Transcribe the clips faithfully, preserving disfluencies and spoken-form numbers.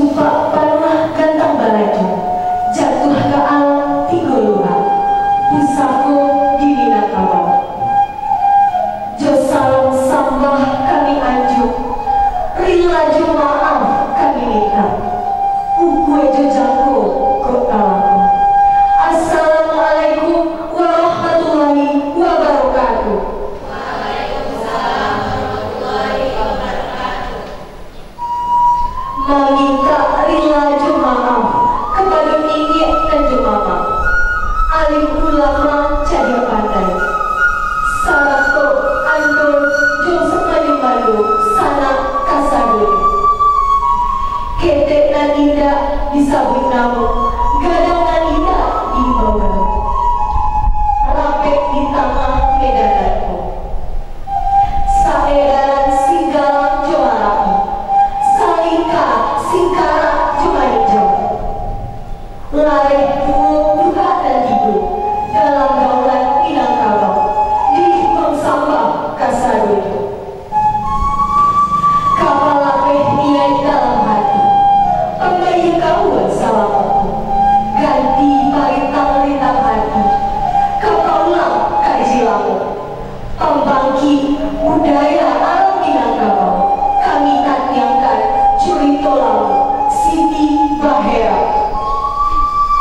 Tupak panah gantang balaju, jatuh ke alam tiga luha, pusako di Minangkabau. Jo salam sambah kami anjuk, rila jo maaf kami minta, ukue jo jangko kok kalaku. Assalamualaikum warahmatullahi wabarakatuh. Meminta rila jo maaf kepada Nini dan jo mama, alim ulama jadi pandai, sarato ando jo semayu malu sana kasadu, ketek nan indah disabut namu, gadang nan indah di bawah, rapek di tengah medananku, saedaran singgala jo arapi, salika singkara cuma hijau, lari buah buka dan tidur dalam daulat Minangkabau di Mengsambah Kasado. Kapal lapeh niai dalam hati, pembayi kawan salamanku, ganti paritang rintang hati, kepaulang kaji lamu, pembangki budaya alam Minangkabau, kami tanyangkan curito lamu Siti Bahera.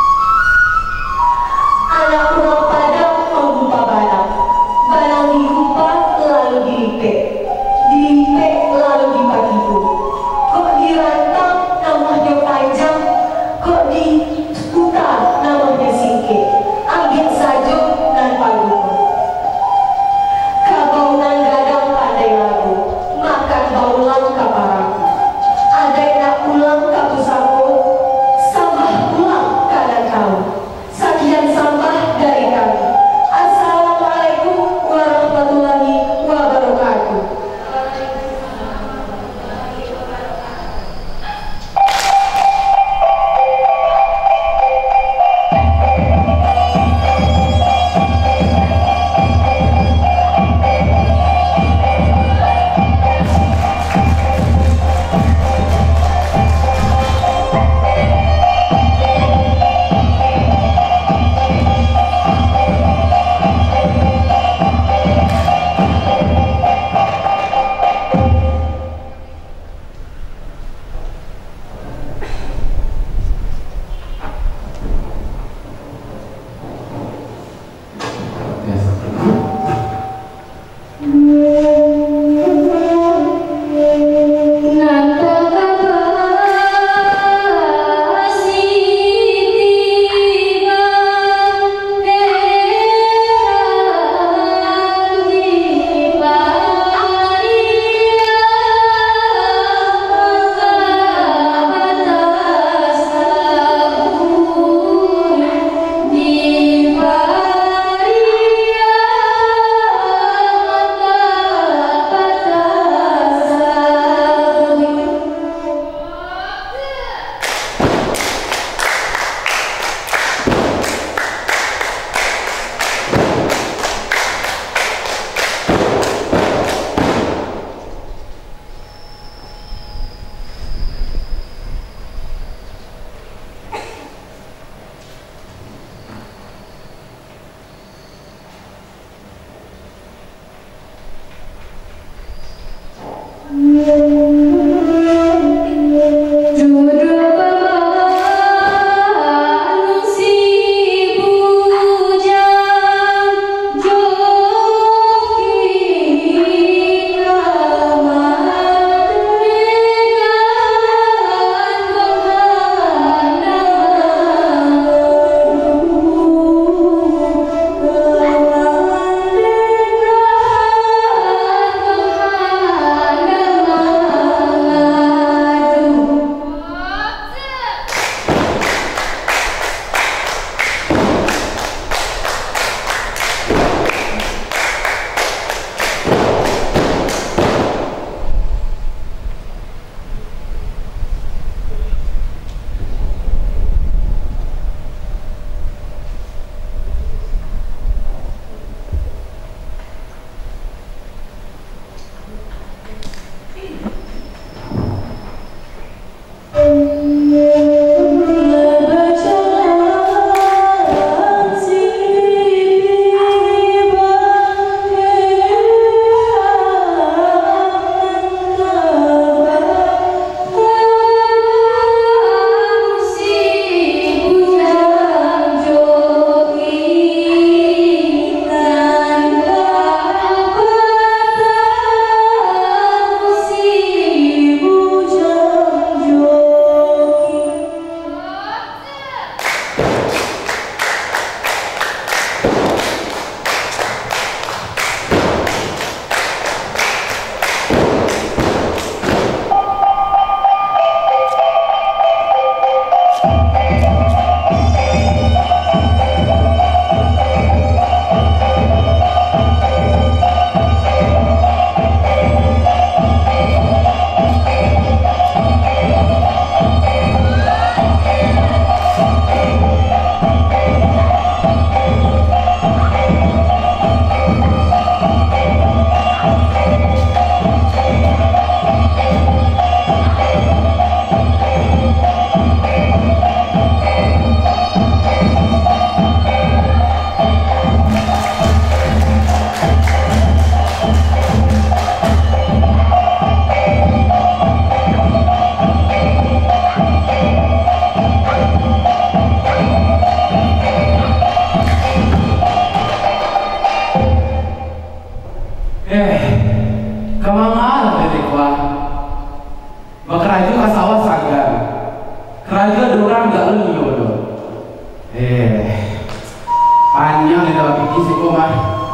agak lio loh. Eh, panjang nih dalam pikir si Komar.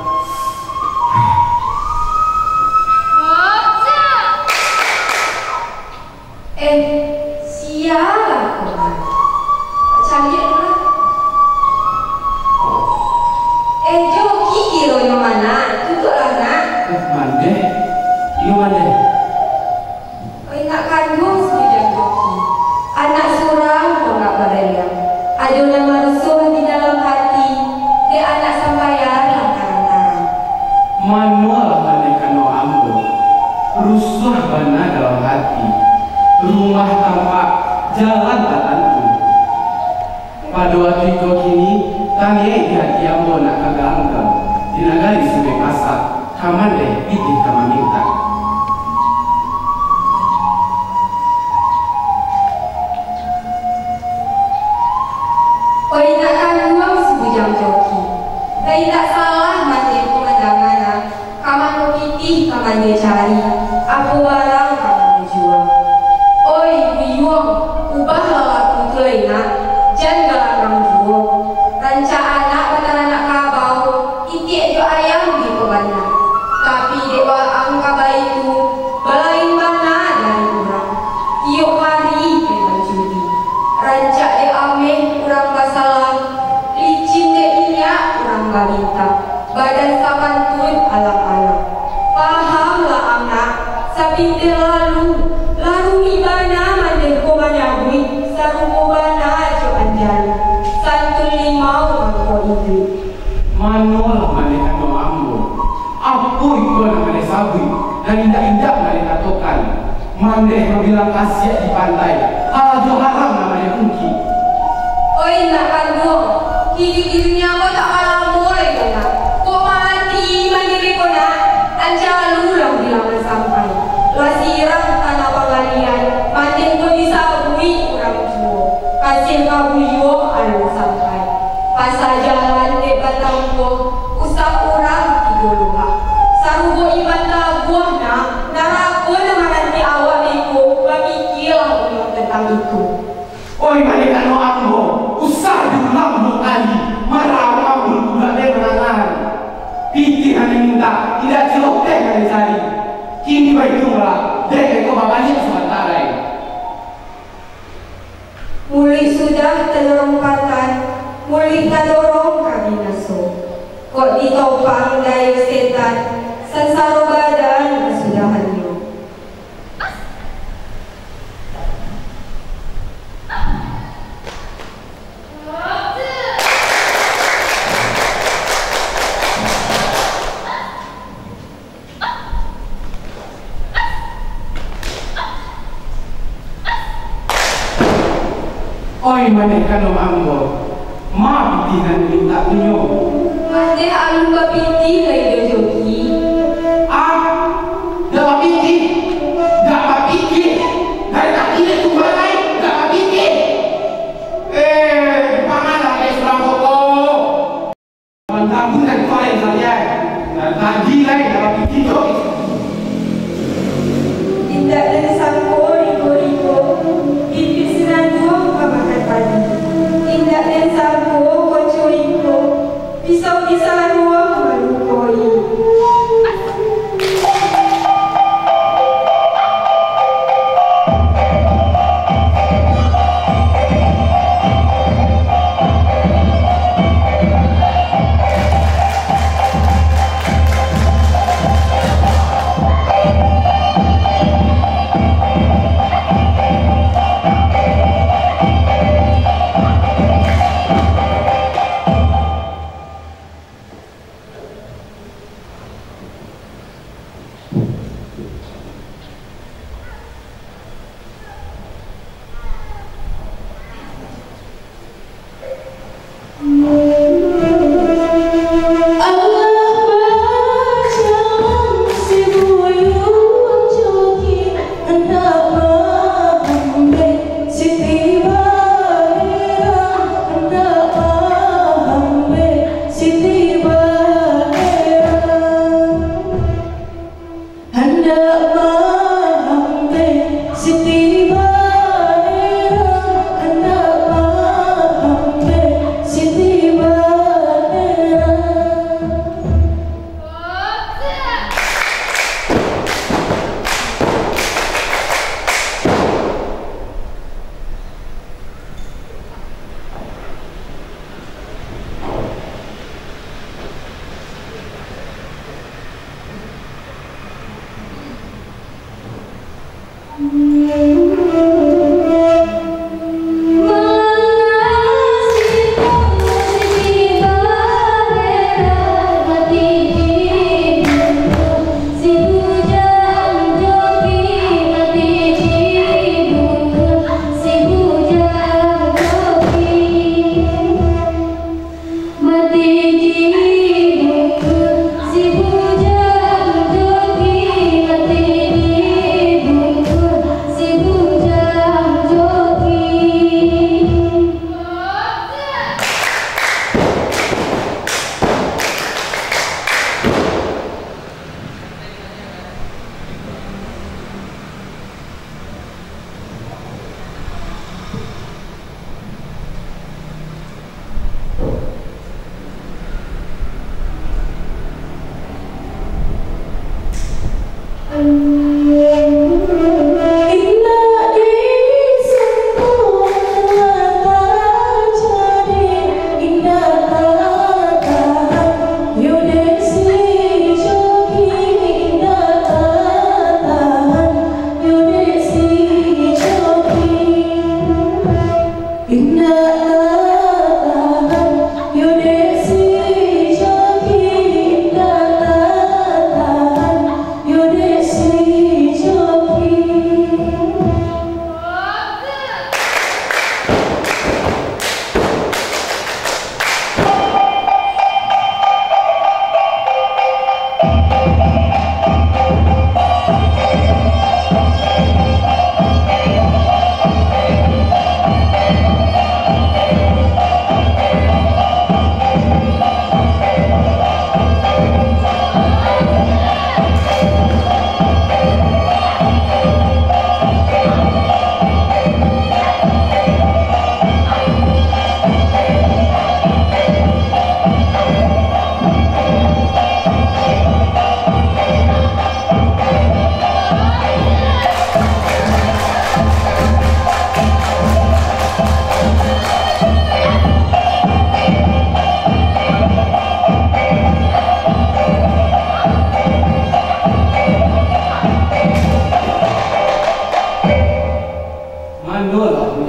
Eh, sialah Komar. Canggih lah. Eh, joki kiro yang mana? Tutuplah nak. Eh, mande? Iyo mande? Oh, nak kandung sebidang joki. Anak surang kau nak berdaya. Ada nama rusuh di dalam hati. Dia anak sambayan lantaran-lantaran. Manual mande kano ambo. Rusuh bana dalam hati. Rumah tampak, jalan tak tentu. Pada waktu itu kini, tanya di hati ambo nak kagak-angkang. Di nagari sebagai masak, kaman deh, pitih kaman minta. Oh, nak kandung sebujang joki. Dan tak salah mati pemandangan. Kaman mau pitih, kaman dia cari. Apa barang kaman dia jual. Oi, biyuang, ubahlah laku telinga. Jangan galang jual. Rancak anak benar anak kabau. Itik jo ayam di kebanyak. Tapi dewa ang kabau itu belain bana dari orang. Tiuk hari memang judi. Rancak de ameh kurang basalang. Licin de inyak kurang balita. Badan saban tun alam-alam. Pahamlah anak. Sabinte lalu. Lalu ibana mandeh ko manyagui. Sarupo bana jo anjali. Santun limau mangko itu. Manual mande kano ambo. Apu itu nak mande sabi. Dan indah-indah mande katokan. Mande bilang kasiat di pantai. Hal jo haram namanya kunci. Oi nak kandung. Kiri-kirinya kau tak kalah mulai kena. Kau mati mandiri kau nak. Anjalu lah bilang sampai. Lasirang tanah pengalian. Mandiri kau disabui orang tua. Kasih kau buyung alu sampai. Pasal jalan de batang buah. Usah orang tiga lupa. Sarubo ibanda buah nak. Narako nama nanti awak iku. Bermikirlah ulang tentang itu. Oi mande kano ambo. Usah diulang dua kali. Marah ambo juga dia menangan. Pitih hanya minta. Tidak celok deh hanya cari. Kini baik jumlah. Dek kau babanya sementara ini. Muli sudah terlompatan, muli kadorong kami naso. Kok ditopang dayu setan, sensaro badan sudah hanyo. Oi mande kano ambo. Ma pitih nan minta tunyo. Mande alu kapiti lagi joki. Ah, dah pitih. Dah pitih. Dari tadi dia tu balai, dah pitih. Eh, pangalah es ramboko. Mantap pun nak main saja. Dan tadi lagi dah pitih tu. Tidak ada sangko riko-riko. Pipis senandung kamakan padi. Tidak ada sangko koco-riko. Pisau-pisau ruang malukoi.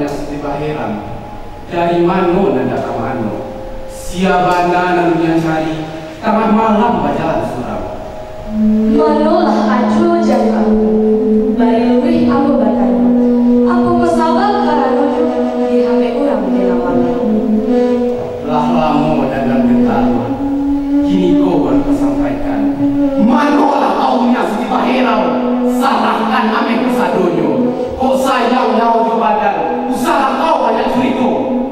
banyak setiba heran. Dari mano nanda kamano, siabana nanunya cari, tengah malam bajalan suram. Manolah ajo jaga aku, bari luwih aku batanya. Aku kesabal karena di H P orang di lapangan. Lah lamo dan gentama, kini kau baru kesampaikan. Manolah kaunya setiba heran, salahkan ame kesadonyo. Kau sayang nyawa di badan, usaha kau banyak cerita.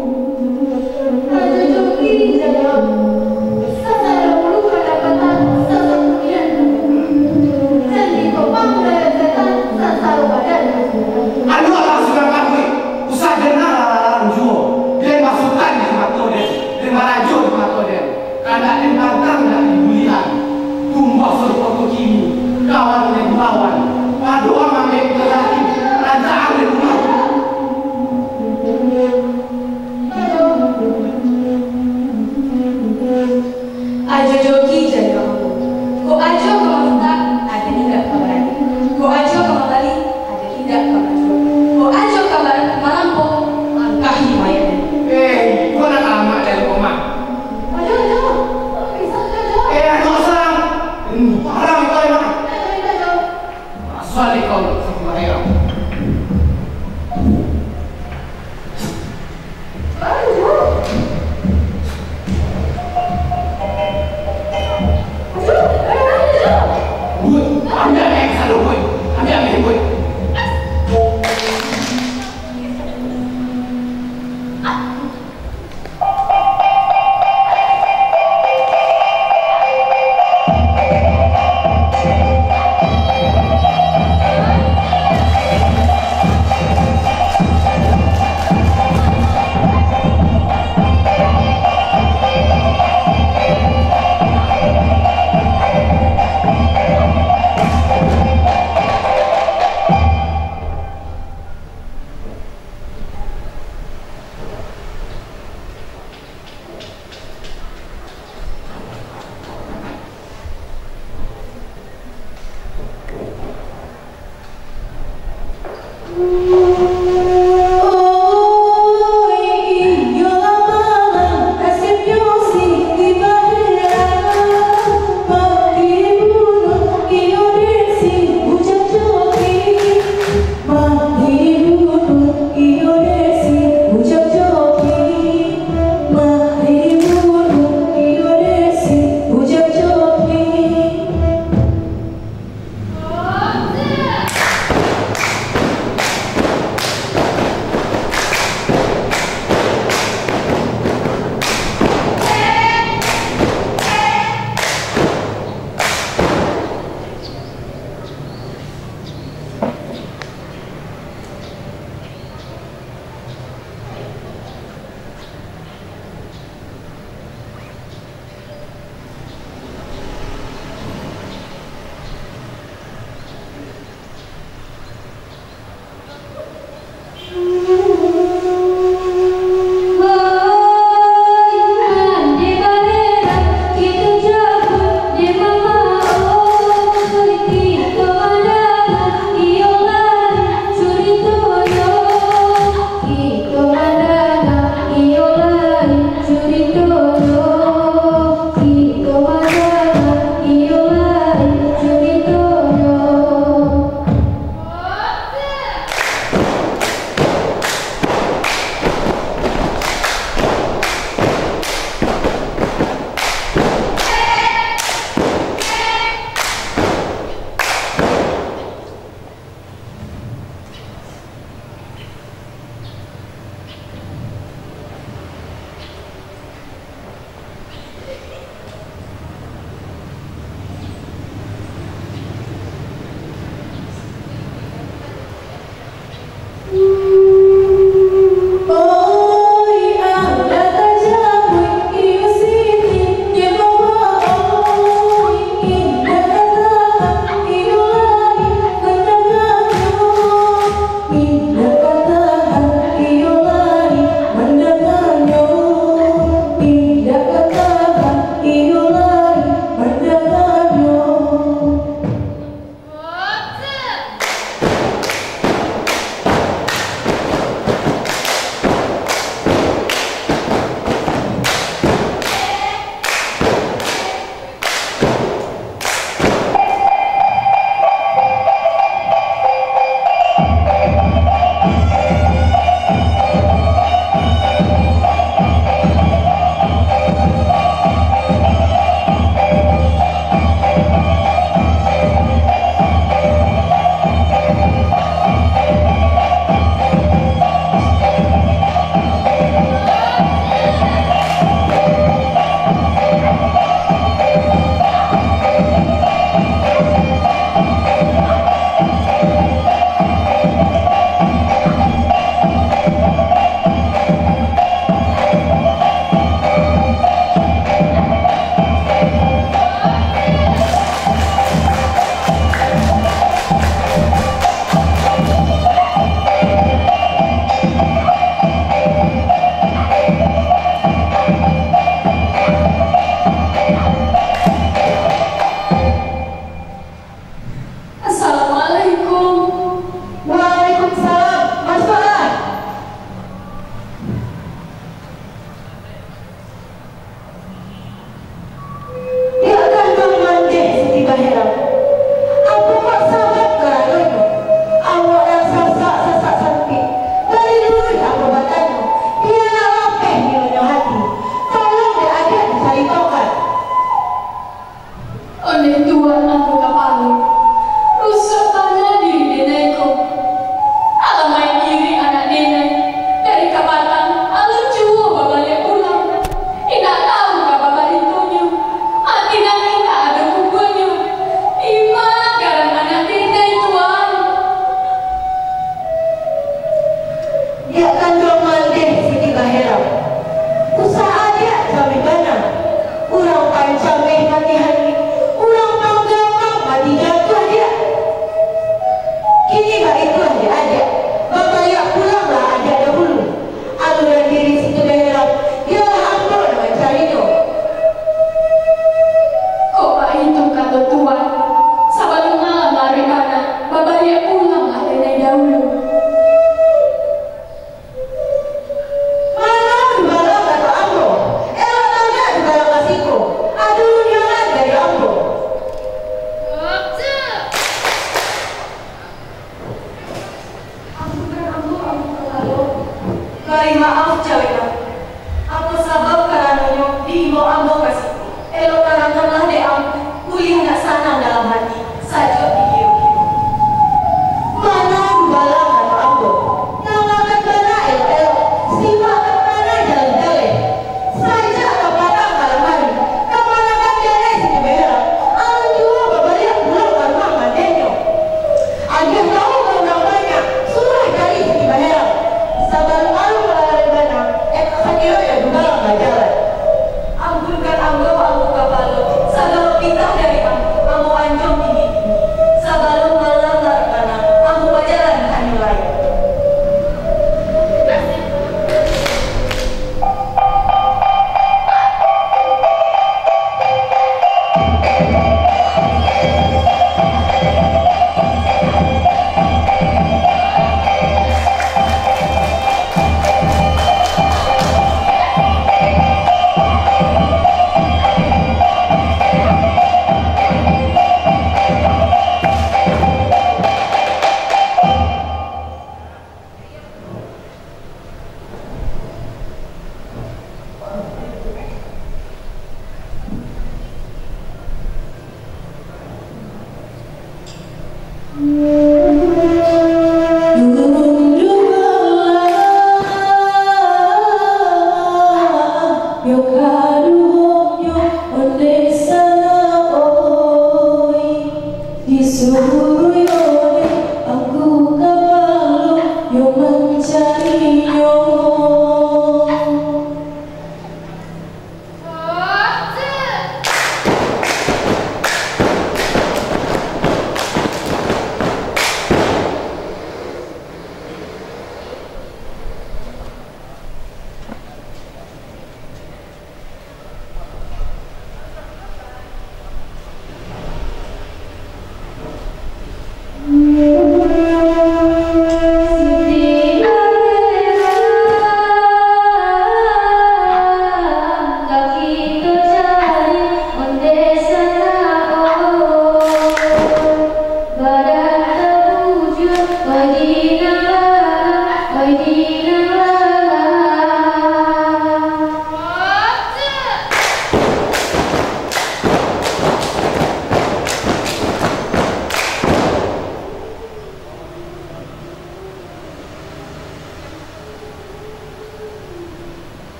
Raja Joki jaga, sasar dulu kedapatan sasar kemudian. Baherang. Usaha dia sampai mana? Urang pancameh mati hari, urang panggamang mati jatuh dia. Kini gak itu adik-adik, bapak pulanglah adik dahulu. Aluran diri situ Baherang, dialah ambo dengan carino. Kok pak itu kata Tuhan, sebelum malam lari kanan, bapak pulanglah dari dahulu. Mari maaf cawena, aku sabab karanonyo di imo ambo kasih. Elo karanganlah de am, kuliah nak sanang dalam hati, sajo di kiro-kiro. Mana bala kata ambo, nangakan bala elo-elo, simakan mana jalan-jalan. Saja kepatang malam hari, kemanakan jalan sini Baherang, alam jua babaliak pulang ke rumah mandenyo. Agak tahu orang banyak, suruh cari sini Baherang. Sabar malu melalui mana, eh kira ya juga nggak jalan. Ampunkan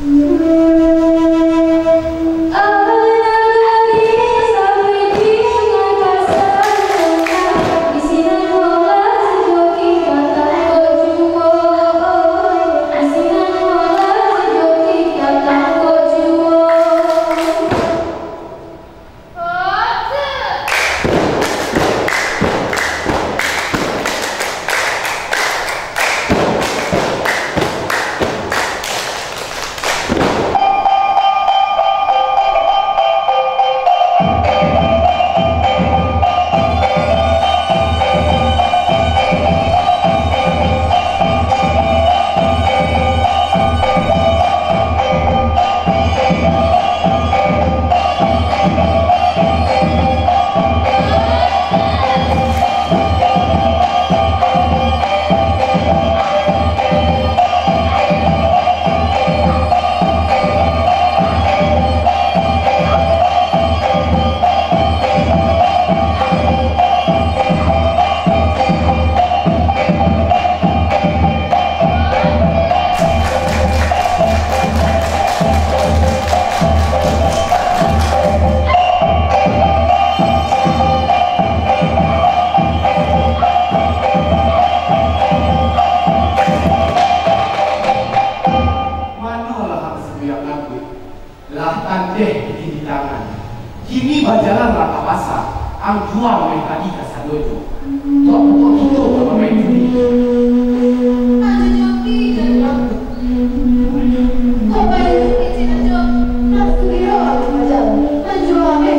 Kini berjalan rata basa, ang jual may tadi kasadojo. Tok tok itu apa main judi? Aja joki jangan. Kau main judi cina jok. Nak kira aku macam menjual apa?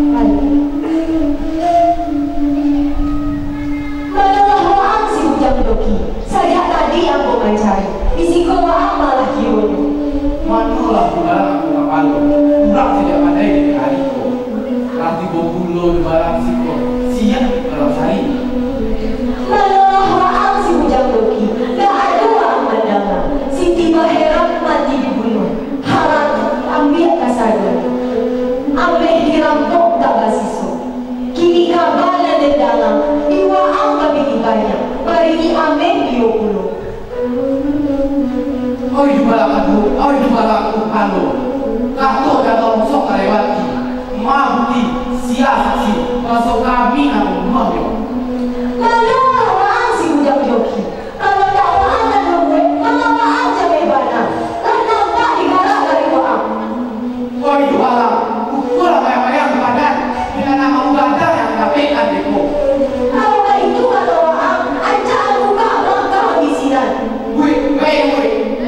Malah orang si bujang joki. Saya tadi aku mencari. Isi kau malah kiro. Manulah bulan aku kapalo. Budak tidak pandai di kaliku. Rati bobulo di barang siko. Siap kalau cari. Malah orang si bujang joki. Tak ada orang mendengar. Si tiba heran mati dibunuh. Harap ambil kasar. Ambil dirampok tak basiso. Kini kabalan di dalam. Iwa ang lebih banyak. Mari ni ambil dua puluh. Oi jualan aku, oi jualan aku halo. Kato dan longsok lewati. Mabudi siasati masuk kami ang mahyo. Lalu orang si bujang joki. Kalau tak orang dan membuat, mengapa aja bebana. Dan nampak digarap dari orang. Oi jualan, ukul bayang-bayang badan dengan nama uganda yang dapekan deko. Kalau tak itu kata orang, ajak aku buka langkah habisinan. Woi, woi, woi.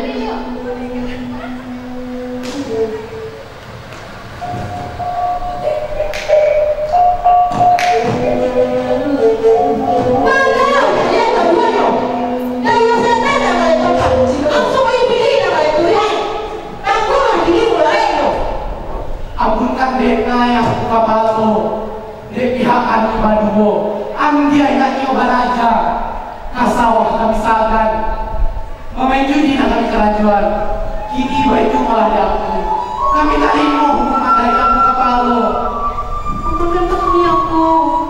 Ampunkan deka yang kapalo, dek pihak anu baduo, andia ingat iyo baraja, kasawah kami sagan, memain judi na kami kerajuan, kini iba itu malah diaku, kami tak limo hukuman dari kamu kapalo. Ampunkan kami aku.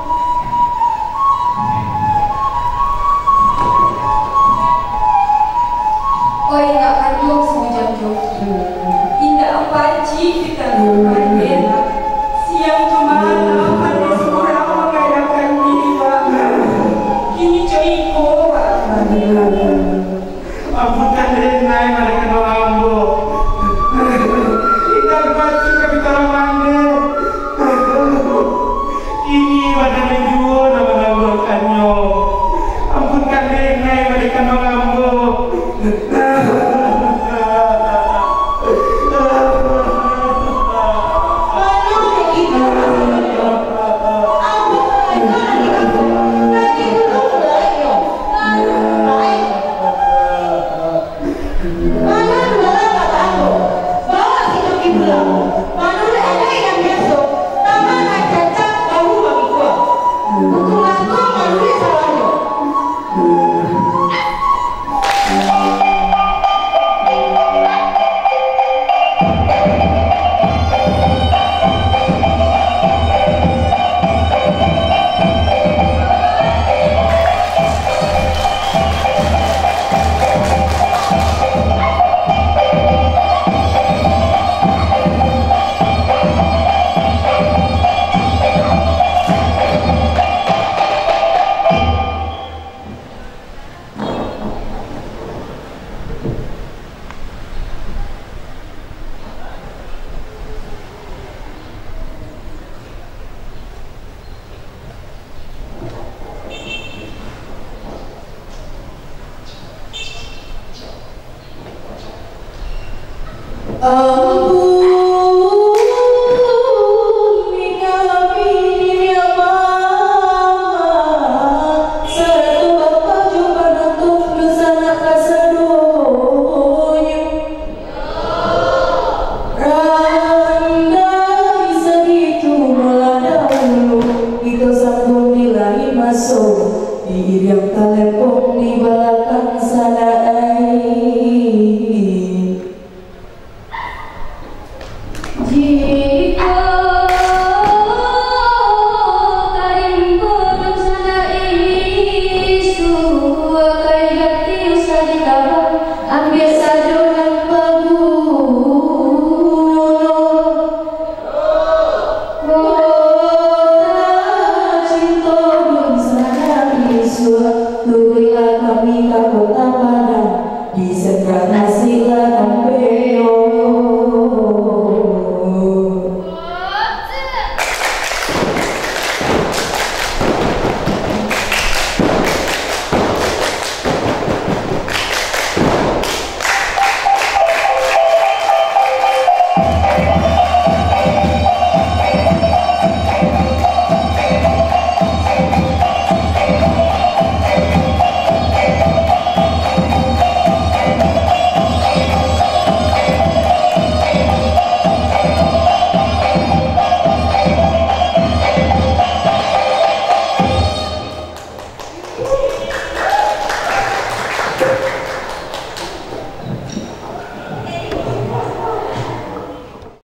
Oi nak kandung sebujang joki. Indah panci kita lupakan bela. Siang kemalam hanya seorang mengadakan diri banget. Kini coiko. Ampunkan denai mereka doambo, Eh,